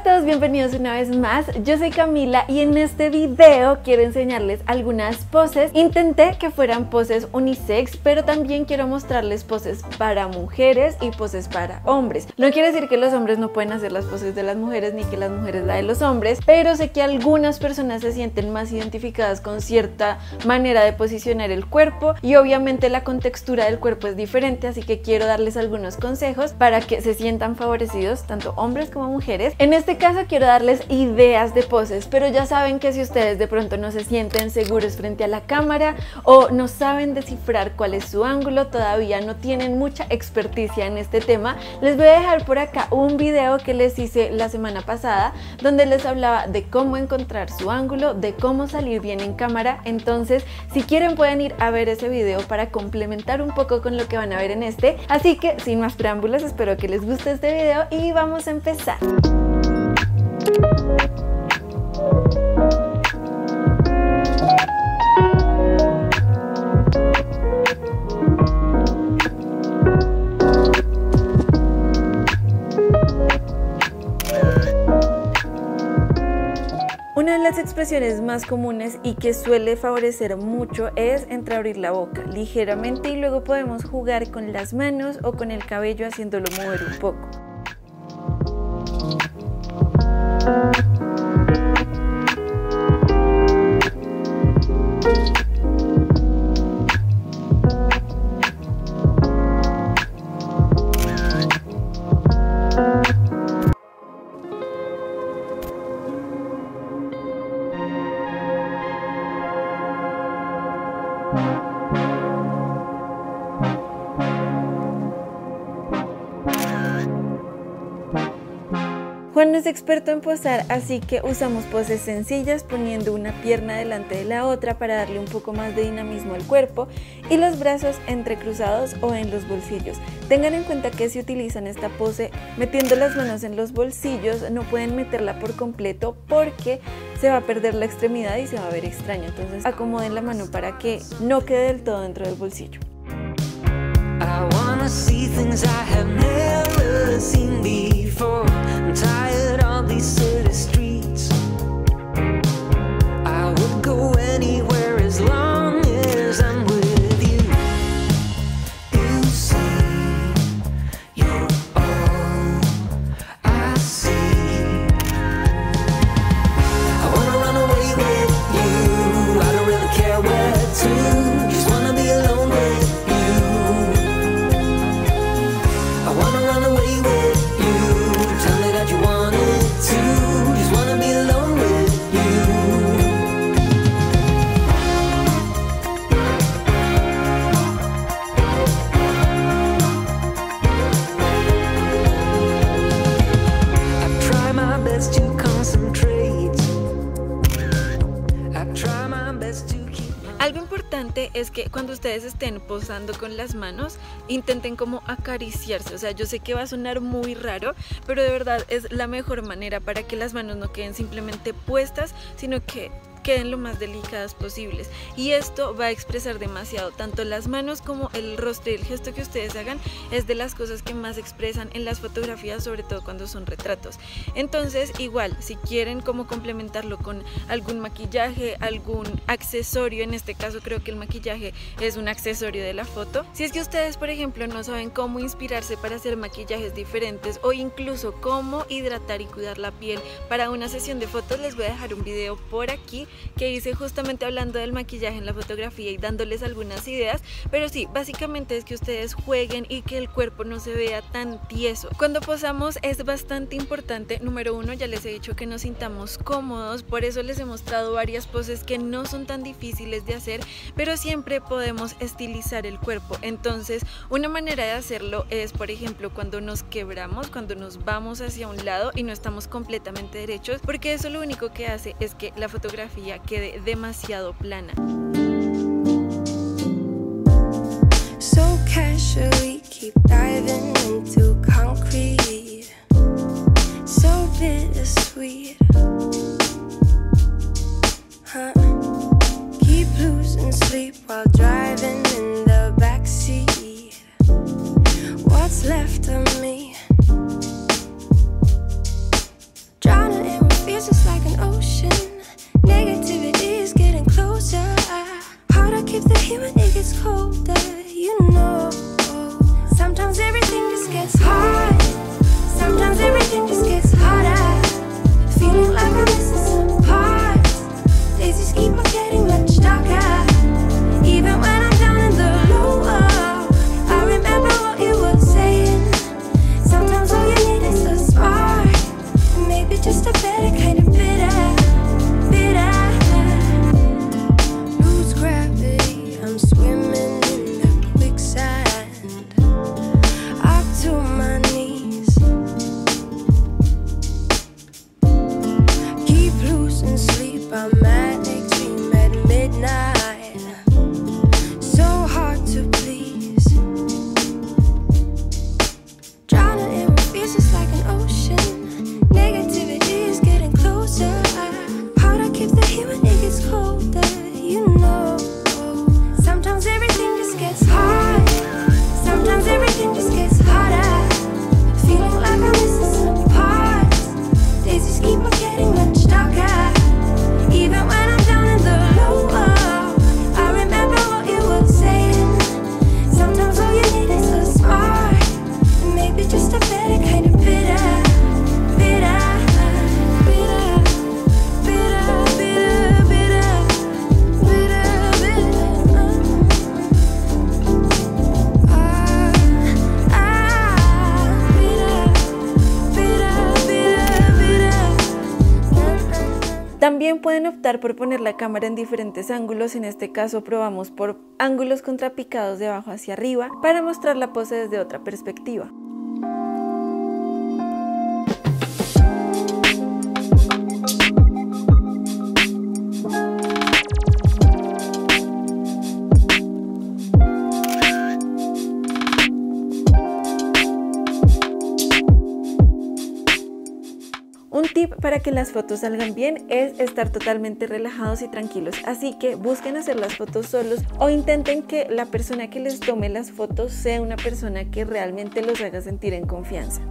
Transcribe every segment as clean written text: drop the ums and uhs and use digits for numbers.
a todos, bienvenidos una vez más. Yo soy Camila y en este video quiero enseñarles algunas poses. Intenté que fueran poses unisex, pero también quiero mostrarles poses para mujeres y poses para hombres. No quiere decir que los hombres no pueden hacer las poses de las mujeres ni que las mujeres la de los hombres, pero sé que algunas personas se sienten más identificadas con cierta manera de posicionar el cuerpo y obviamente la contextura del cuerpo es diferente, así que quiero darles algunos consejos para que se sientan favorecidos tanto hombres como mujeres. En este caso quiero darles ideas de poses, pero ya saben que si ustedes de pronto no se sienten seguros frente a la cámara o no saben descifrar cuál es su ángulo, todavía no tienen mucha experticia en este tema, les voy a dejar por acá un video que les hice la semana pasada donde les hablaba de cómo encontrar su ángulo, de cómo salir bien en cámara. Entonces si quieren pueden ir a ver ese video para complementar un poco con lo que van a ver en este. Así que sin más preámbulos, espero que les guste este video y vamos a empezar. Una de las expresiones más comunes y que suele favorecer mucho es entreabrir la boca ligeramente y luego podemos jugar con las manos o con el cabello haciéndolo mover un poco. Juan no es experto en posar, así que usamos poses sencillas poniendo una pierna delante de la otra para darle un poco más de dinamismo al cuerpo y los brazos entrecruzados o en los bolsillos. Tengan en cuenta que si utilizan esta pose metiendo las manos en los bolsillos no pueden meterla por completo porque se va a perder la extremidad y se va a ver extraño. Entonces acomoden la mano para que no quede del todo dentro del bolsillo. I wanna see things I have never seen before. I'm tired of these city streets. I would go anywhere as long as I'm with you. You see, you're all I see. I wanna run away with you. I don't really care where to. Just wanna be alone with you. I wanna run away with you. Tell me that you want it too. Just wanna be alone with you. I try my best to concentrate. I try my best to keep. Algo importante es que cuando ustedes estén posando con las manos intenten como acariciarse. O sea, yo sé que va a sonar muy raro, pero de verdad es la mejor manera para que las manos no queden simplemente puestas, sino que queden lo más delicadas posibles, y esto va a expresar demasiado. Tanto las manos como el rostro y el gesto que ustedes hagan es de las cosas que más expresan en las fotografías, sobre todo cuando son retratos. Entonces igual si quieren como complementarlo con algún maquillaje, algún accesorio, en este caso creo que el maquillaje es un accesorio de la foto. Si es que ustedes por ejemplo no saben cómo inspirarse para hacer maquillajes diferentes o incluso cómo hidratar y cuidar la piel para una sesión de fotos, les voy a dejar un video por aquí que hice justamente hablando del maquillaje en la fotografía y dándoles algunas ideas. Pero sí, básicamente es que ustedes jueguen y que el cuerpo no se vea tan tieso. Cuando posamos es bastante importante, número uno, ya les he dicho que nos sintamos cómodos, por eso les he mostrado varias poses que no son tan difíciles de hacer, pero siempre podemos estilizar el cuerpo. Entonces una manera de hacerlo es, por ejemplo, cuando nos quebramos, cuando nos vamos hacia un lado y no estamos completamente derechos, porque eso lo único que hace es que la fotografía quede demasiado plana. So casually keep diving into concrete, so bittersweet, keep losing sleep while driving in the backseat. What's left of me? Drive losing sleep, I'm at extreme at midnight. So hard to please. Drowning in fears like an ocean. Negativity is getting closer. Harder keeps the heat when it gets colder. You know, sometimes everything just gets hard. Sometimes everything just gets harder. Feeling like I'm missing some parts. Days just keep on getting much darker. Even when I'm down in the lower, I remember what you were saying. Sometimes all you need is a spark, and maybe just a better kind of bitter. Bitter, bitter, bitter, bitter, bitter, bitter, bitter. También pueden optar por poner la cámara en diferentes ángulos. En este caso probamos por ángulos contrapicados de abajo hacia arriba para mostrar la pose desde otra perspectiva. Un tip para que las fotos salgan bien es estar totalmente relajados y tranquilos, así que busquen hacer las fotos solos o intenten que la persona que les tome las fotos sea una persona que realmente los haga sentir en confianza.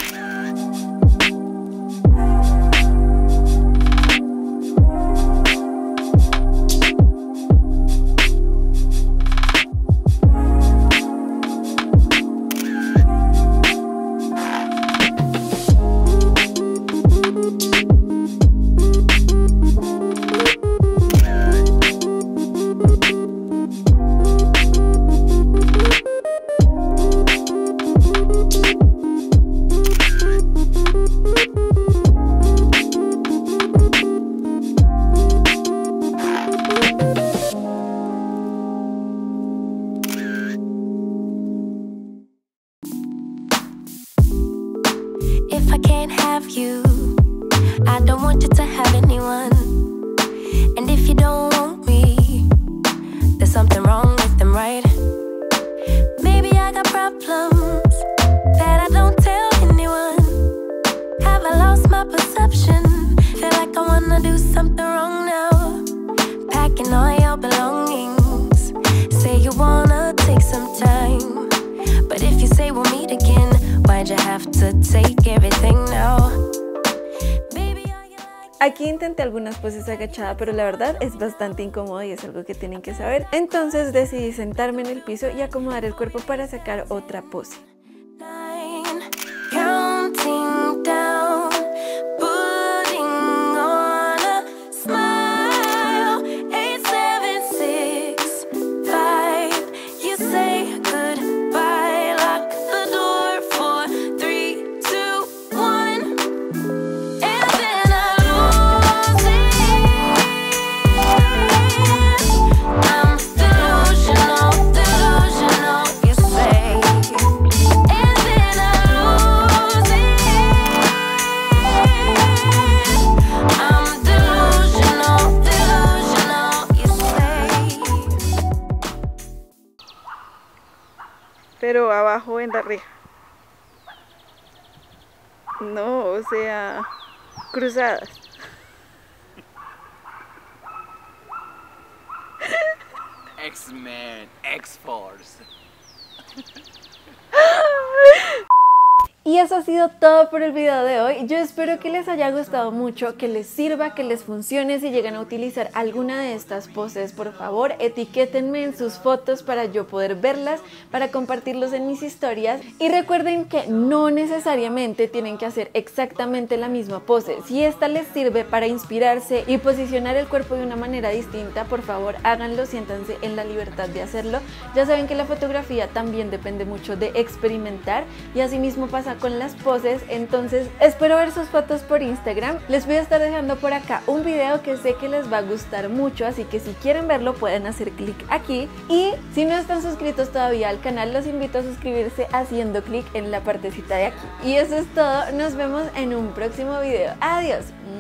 If I can't have you, I don't want you to have anyone. And if you don't want me, there's something wrong with them, right? Maybe I got problems that I don't tell anyone. Have I lost my perception? Feel like I wanna do something wrong now. Packing all your belongings. Say you wanna take some time, but if you say we'll meet again, why'd you have to take everything now? Aquí intenté algunas poses agachada, pero la verdad es bastante incómodo y es algo que tienen que saber. Entonces decidí sentarme en el piso y acomodar el cuerpo para sacar otra pose. Pero abajo en la reja. No, o sea, cruzadas. X-Men, X-Force. Y eso ha sido todo por el video de hoy. Yo espero que les haya gustado mucho, que les sirva, que les funcione. Si llegan a utilizar alguna de estas poses, por favor, etiquétenme en sus fotos para yo poder verlas, para compartirlos en mis historias. Y recuerden que no necesariamente tienen que hacer exactamente la misma pose. Si esta les sirve para inspirarse y posicionar el cuerpo de una manera distinta, por favor, háganlo, siéntanse en la libertad de hacerlo. Ya saben que la fotografía también depende mucho de experimentar y así mismo pasa con las poses. Entonces espero ver sus fotos por Instagram. Les voy a estar dejando por acá un video que sé que les va a gustar mucho, así que si quieren verlo pueden hacer clic aquí, y si no están suscritos todavía al canal los invito a suscribirse haciendo clic en la partecita de aquí. Y eso es todo, nos vemos en un próximo video. Adiós.